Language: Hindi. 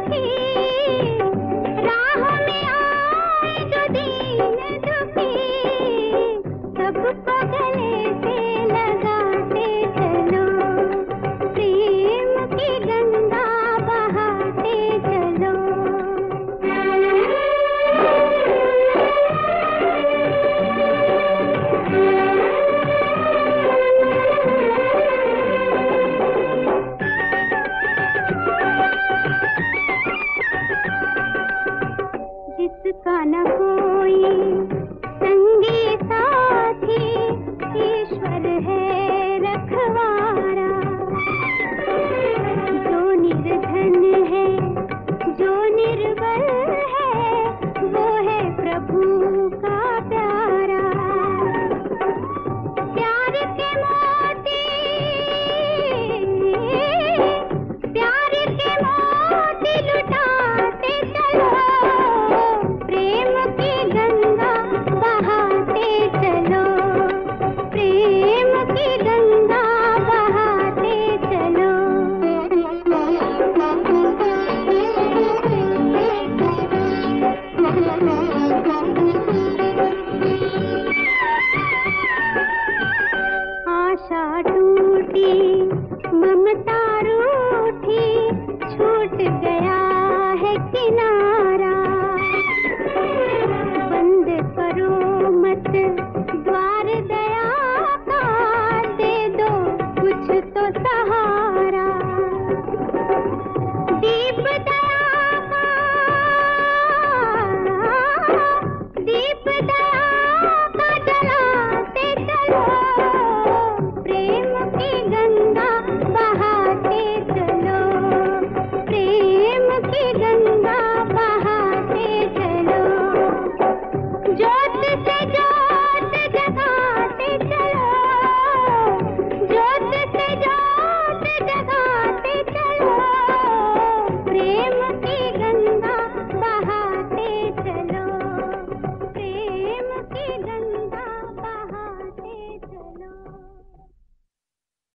जिसका न कोई संगी साथी, ईश्वर है रखवारा। जो निर्धन है, जो निर्बल है, वो है प्रभु का प्यारा। प्यार के मोती, प्यार के मोती लुटाते चलो, प्रेम की गंगा बहाते चलो, प्रेम की गंगा बहाते चलो। आशा टूटी, ममता रूठी, छूट गया है किनारा।